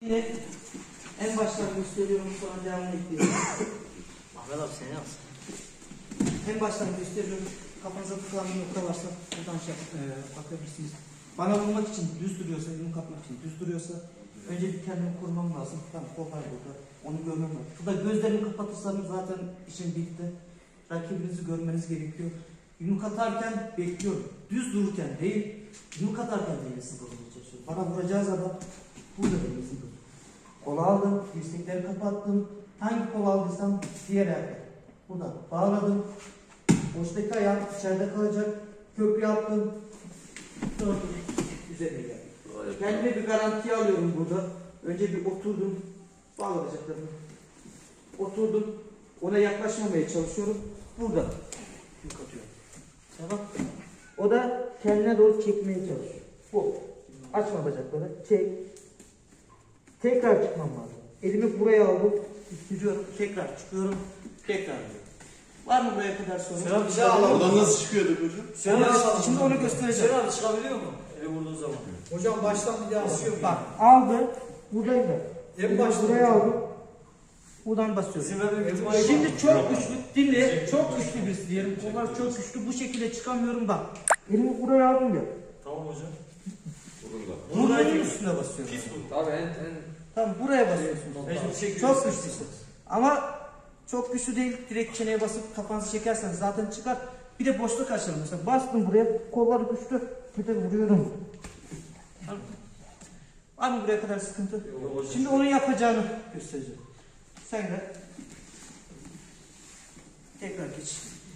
Yine en baştan gösteriyorum, sonra devamını ekliyorum. Ahmet abi sen yapsın. En baştan gösteriyorum. Kafanıza tıklanan bir nokta varsa buradan bakabilirsiniz. Bana vurmak için düz duruyorsa, elimi kapmak için düz duruyorsa önce bir kendimi korumam lazım. Tamam, kolay burada. Onu görmem lazım. Şurada gözlerimi kapatırsanız zaten işim bitti. Rakibinizi görmeniz gerekiyor. Yumruk atarken bekliyorum. Düz dururken değil, yumruk atarken değil sıvırmaya çalışıyorum. Bana vuracağı zaman burada değil sıvırmaya. Kolu aldım, dirsekleri kapattım. Hangi kol aldıysam diğer ayakta. Buradan bağladım. Boştaki ayağım içeride kalacak. Köprü yaptım. Döndüm. Üzerine geldim. Kendime bir garantiye alıyorum burada. Önce bir oturdum. Bağlayacaklarım. Oturdum. Ona yaklaşmamaya çalışıyorum. Burada. Yük atıyorum. Tamam. O da kendine doğru çekmeye çalışıyor. Bu. Açma bacakları. Çek. Tekrar çıkmam lazım. Elimi buraya aldım. İttiriyorum. Tekrar çıkıyorum. Tekrar alıyorum. Var mı buraya kadar sorun? Sen bir şey alalım. Oradan nasıl çıkıyorduk hocam? Şimdi onu göstereceğim. Sen abi çıkabiliyor mu? Eli vurduğu zaman. Hocam baştan bir daha basıyor. Bak aldı. Buradayım ben. En başta buraya aldım. Buradan basıyorum. İzin vermek ihtimali Şimdi çok güçlü, dinle, çok güçlü birisi diyelim. Kollar çok güçlü, bu şekilde çıkamıyorum bak. Elimi buraya aldım ya. Tamam hocam. Burnunun üstüne basıyorum. Tabii Tamam, buraya basıyorsun. Çok güçlüsün. Ama çok güçlü değil, direkt çeneye basıp kafanızı çekerseniz zaten çıkar. Bir de boşluk açalım mesela. Bastım buraya, kolları güçlü, bir de vuruyorum. Tamam. Var mı buraya kadar sıkıntı? Şimdi onun yapacağını göstereceğim. Sen de tekrar geç.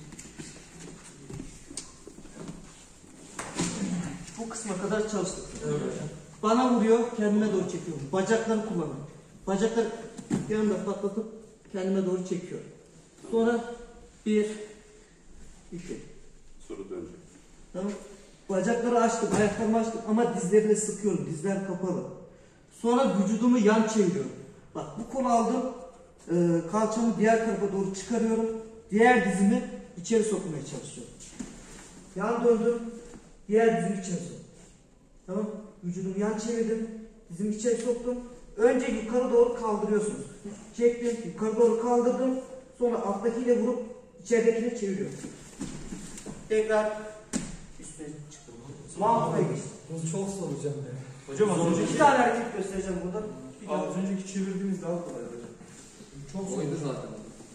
Bu kısma kadar çalıştık. Evet. Bana vuruyor, kendime doğru çekiyorum. Bacakları kullanıyorum. Bacakları yanında patlatıp kendime doğru çekiyorum. Sonra 1, 2. Soru dönecek. Tamam. Bacakları açtım, ayaklarımı açtım ama dizlerimle sıkıyorum. Dizler kapalı. Sonra vücudumu yan çeviriyorum. Bak bu kolu aldım. Kalçamı diğer tarafa doğru çıkarıyorum. Diğer dizimi içeri sokmaya çalışıyorum. Yan döndüm. Diğer dizimi içeri soktum. Tamam. Vücudumu yan çevirdim. Dizimi içeri soktum. Önce yukarı doğru kaldırıyorsunuz. Çektim. Yukarı doğru kaldırdım. Sonra alttakiyle vurup içeridekini çeviriyorum. Tekrar üstüne çıktım. Mahvoya geçtim. Bu çok zor hocam ya. Hocam az önce İki tane hareket göstereceğim burada. Az önceki çevirdiğimiz daha kolay hocam. Çok zor. Oydu zaten.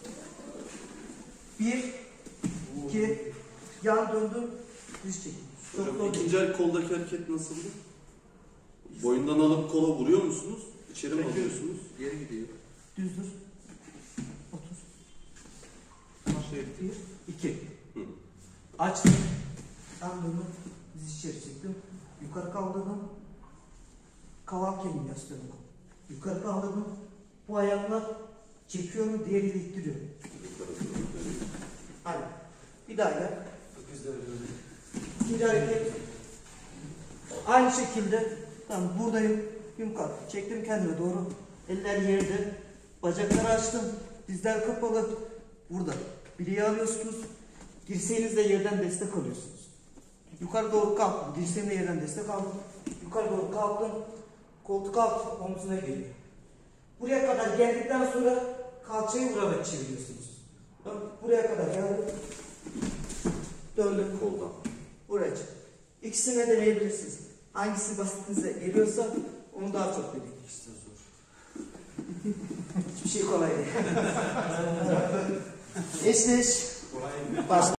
1, 2, yan döndüm, düz çektim. Çok Hocam zor ikinci değil. el koldaki hareket nasıldı? Boyundan alıp kola vuruyor musunuz? İçeri mi alıyorsunuz? Geri gidiyor. Düz dur. Otur. 1, 2. Açtım. Yan döndüm, diz içeri çektim. Yukarı kaldırdım. Kaval kemiğini yaslıyorum. Yukarı kaldırdım. Bu ayakla çekiyorum, diğeriyle ittiriyorum. Hadi. Bir daha gel. İkinci hareket. Aynı şekilde. Tamam, buradayım. Yukarı. Çektim kendime doğru. Eller yerde. Bacakları açtım. Dizler kapalı. Burada. Bileği alıyorsunuz. Dirseğinizle yerden destek alıyorsunuz. Yukarı doğru kalktım. Dirseğimle yerden destek aldım. Yukarı doğru kalktım. Koltuk alt omzuna geliyor. Buraya kadar geldikten sonra kalçayı vurarak çeviriyorsunuz. Buraya kadar geldim. Döndüm koldan. Buraya çık. İkisini de deneyebilirsiniz. Hangisi basitinize geliyorsa onu daha çok deneyin. İkisi de zor. Hiçbir şey kolay değil. Eşleş. Başla.